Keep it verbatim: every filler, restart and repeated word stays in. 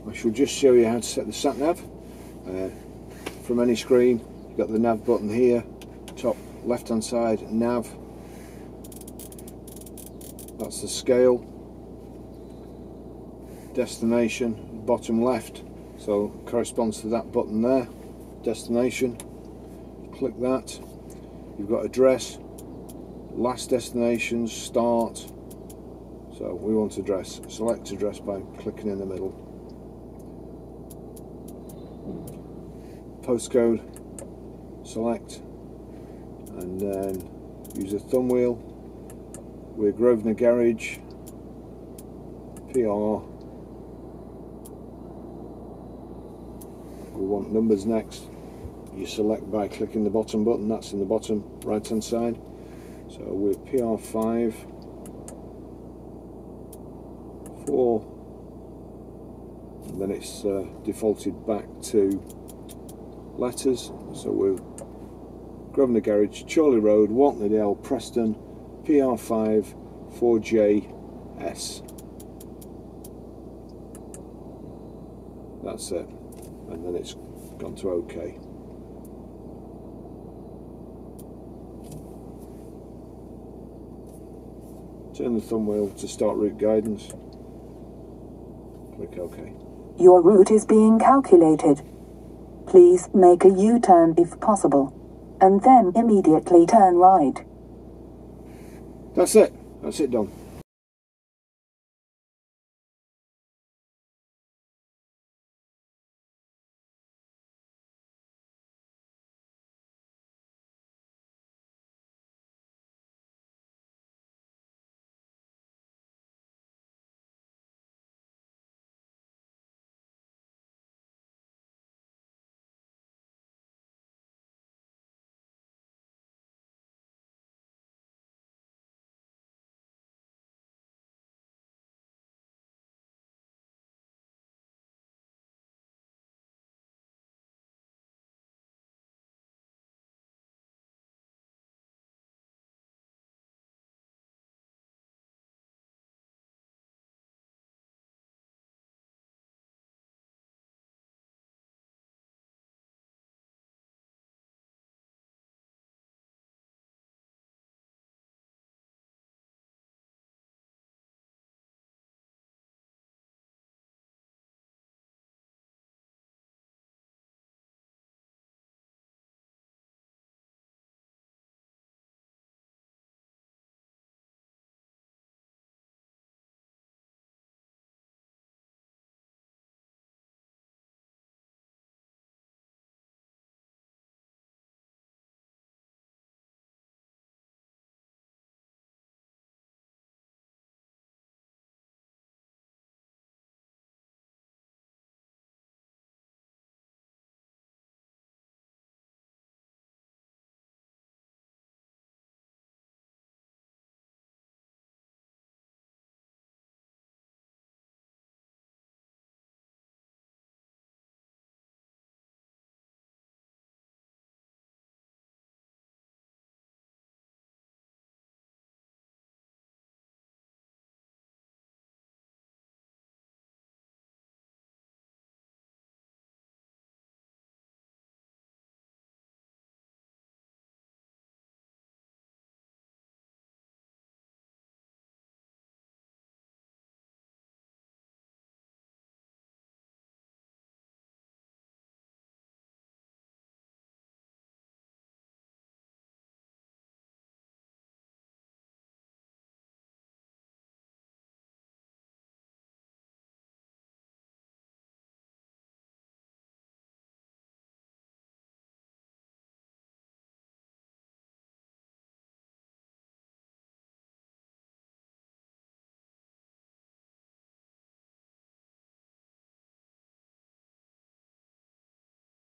I shall just show you how to set the sat nav. Uh, from any screen, you've got the nav button here, top left hand side, nav. That's the scale. Destination, bottom left, so corresponds to that button there. Destination, click that. You've got address, last destinations, start. So we want address. Select address by clicking in the middle. Postcode, select, and then use a thumb wheel. We're Grosvenor Garage, P R. We want numbers next. You select by clicking the bottom button, that's in the bottom right hand side. So we're P R five, four, and then it's uh, defaulted back to letters. So we're Grosvenor Garage, Chorley Road, Walknerdale, Preston, P R five, four J S. That's it. And then it's gone to OK. Turn the thumb wheel to start route guidance. Click OK. Your route is being calculated. Please make a U-turn if possible, and then immediately turn right. That's it. That's it done.